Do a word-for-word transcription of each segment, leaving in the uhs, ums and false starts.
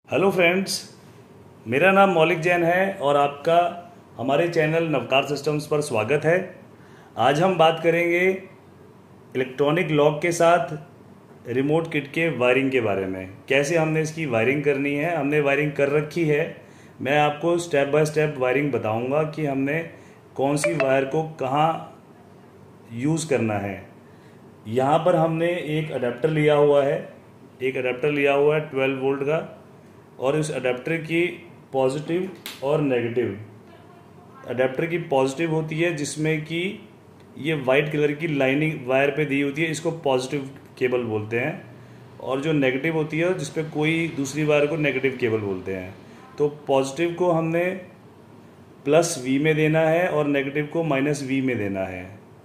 Hello friends, मेरा नाम मौलिक जैन है और आपका हमारे चैनल नवकार सिस्टम्स पर स्वागत है। आज हम बात करेंगे इलेक्ट्रॉनिक लॉक के साथ रिमोट किट के वायरिंग के बारे में। कैसे हमने इसकी वायरिंग करनी है। हमने वायरिंग कर रखी है। मैं आपको स्टेप बाय स्टेप वायरिंग बताऊंगा कि हमने कौन सी वायर को कहाँ यूज़ करना है। यहाँ पर हमने एक अडेप्टर लिया हुआ है एक अडेप्टर लिया हुआ है ट्वेल्व वोल्ट का, और इस अडेप्टर की पॉजिटिव और नेगेटिव, अडेप्टर की पॉजिटिव होती है जिसमें कि ये वाइट कलर की लाइनिंग वायर पे दी होती है, इसको पॉजिटिव केबल बोलते हैं। और जो नेगेटिव होती है जिस पे कोई दूसरी वायर को नेगेटिव केबल बोलते हैं। तो पॉजिटिव को हमने प्लस वी में देना है और नेगेटिव को माइनस वी में देना है।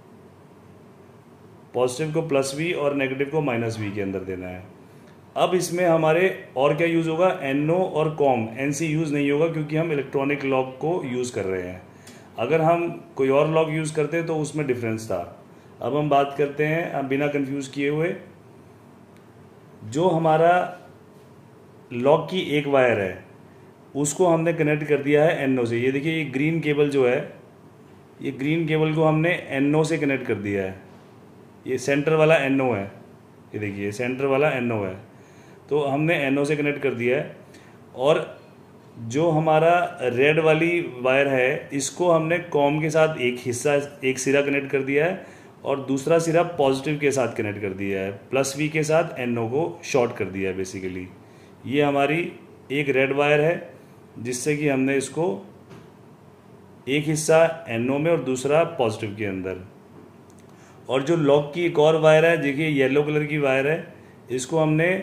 पॉजिटिव को प्लस वी और नेगेटिव को माइनस वी के अंदर देना है। अब इसमें हमारे और क्या यूज़ होगा, एनओ और कॉम, एनसी यूज़ नहीं होगा क्योंकि हम इलेक्ट्रॉनिक लॉक को यूज़ कर रहे हैं। अगर हम कोई और लॉक यूज़ करते तो उसमें डिफरेंस था। अब हम बात करते हैं, अब बिना कंफ्यूज किए हुए, जो हमारा लॉक की एक वायर है उसको हमने कनेक्ट कर दिया है एनओ से। ये देखिए, ये ग्रीन केबल जो है, ये ग्रीन केबल को हमने एनओ से कनेक्ट कर दिया है। ये सेंटर वाला एनओ है, ये देखिए सेंटर वाला एनओ है, तो हमने एनओ से कनेक्ट कर दिया है। और जो हमारा रेड वाली वायर है इसको हमने कॉम के साथ एक हिस्सा, एक सिरा कनेक्ट कर दिया है और दूसरा सिरा पॉजिटिव के साथ कनेक्ट कर दिया है। प्लस वी के साथ एनओ को शॉर्ट कर दिया है बेसिकली। ये हमारी एक रेड वायर है जिससे कि हमने इसको एक हिस्सा एनओ में और दूसरा पॉजिटिव के अंदर। और जो लॉक की एक और वायर है, देखिए येलो कलर की वायर है, इसको हमने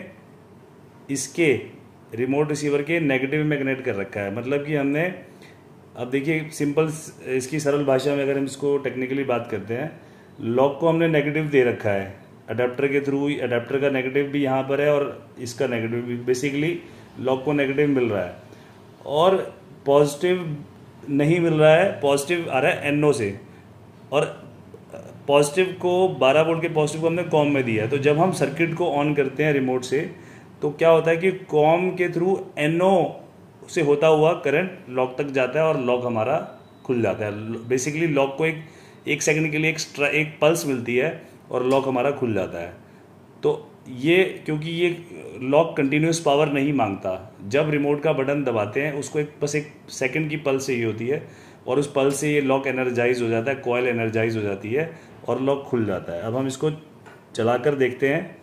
इसके रिमोट रिसीवर के नेगेटिव में कनेक्ट कर रखा है। मतलब कि हमने, अब देखिए सिंपल इसकी सरल भाषा में अगर हम इसको टेक्निकली बात करते हैं, लॉक को हमने नेगेटिव दे रखा है अडेप्टर के थ्रू। अडेप्टर का नेगेटिव भी यहाँ पर है और इसका नेगेटिव भी, बेसिकली लॉक को नेगेटिव मिल रहा है और पॉजिटिव नहीं मिल रहा है, पॉजिटिव आ रहा है एनओ से। और पॉजिटिव को बारह वोल्ट के पॉजिटिव को हमने कॉम में दिया है। तो जब हम सर्किट को ऑन करते हैं रिमोट से तो क्या होता है कि कॉम के थ्रू एनओ से होता हुआ करंट लॉक तक जाता है और लॉक हमारा खुल जाता है। बेसिकली लॉक को एक एक सेकंड के लिए एक एक पल्स मिलती है और लॉक हमारा खुल जाता है। तो ये, क्योंकि ये लॉक कंटिन्यूस पावर नहीं मांगता, जब रिमोट का बटन दबाते हैं उसको एक बस एक सेकंड की पल्स चाहिए होती है और उस पल्स से ये लॉक एनर्जाइज हो जाता है, कॉइल एनर्जाइज हो जाती है और लॉक खुल जाता है। अब हम इसको चलाकर देखते हैं।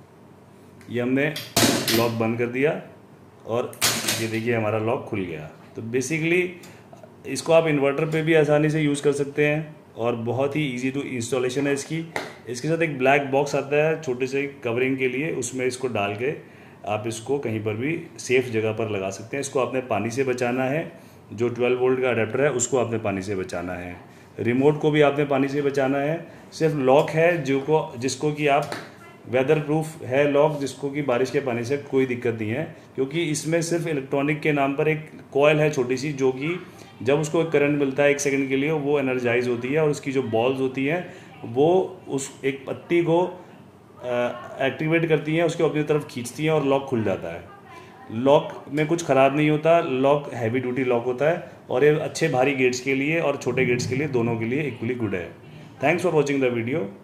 ये हमने लॉक बंद कर दिया और ये देखिए हमारा लॉक खुल गया। तो बेसिकली इसको आप इन्वर्टर पे भी आसानी से यूज़ कर सकते हैं और बहुत ही इजी टू इंस्टॉलेशन है इसकी। इसके साथ एक ब्लैक बॉक्स आता है छोटे से कवरिंग के लिए, उसमें इसको डाल के आप इसको कहीं पर भी सेफ जगह पर लगा सकते हैं। इसको आपने पानी से बचाना है, जो ट्वेल्व वोल्ट का अडेप्टर है उसको आपने पानी से बचाना है, रिमोट को भी आपने पानी से बचाना है। सिर्फ लॉक है जो को जिसको कि आप वेदर प्रूफ है लॉक, जिसको कि बारिश के पानी से कोई दिक्कत नहीं है, क्योंकि इसमें सिर्फ इलेक्ट्रॉनिक के नाम पर एक कॉइल है छोटी सी, जो कि जब उसको करंट मिलता है एक सेकंड के लिए वो एनर्जाइज होती है और उसकी जो बॉल्स होती हैं वो उस एक पत्ती को एक्टिवेट करती हैं, उसके अपनी तरफ खींचती हैं और लॉक खुल जाता है। लॉक में कुछ ख़राब नहीं होता, लॉक हैवी ड्यूटी लॉक होता है और ये अच्छे भारी गेट्स के लिए और छोटे गेट्स के लिए, दोनों के लिए इक्वली गुड है। Thanks for watching the video.